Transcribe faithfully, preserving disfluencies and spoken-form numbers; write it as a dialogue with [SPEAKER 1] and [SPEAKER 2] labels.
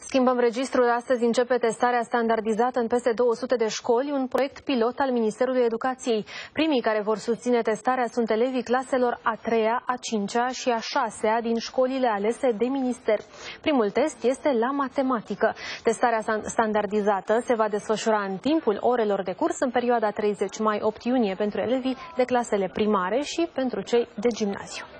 [SPEAKER 1] Schimbăm registrul. Astăzi începe testarea standardizată în peste două sute de școli, un proiect pilot al Ministerului Educației. Primii care vor susține testarea sunt elevii claselor a treia, a cincea și a șasea din școlile alese de minister. Primul test este la matematică. Testarea standardizată se va desfășura în timpul orelor de curs în perioada treizeci mai - opt iunie pentru elevii de clasele primare și pentru cei de gimnaziu.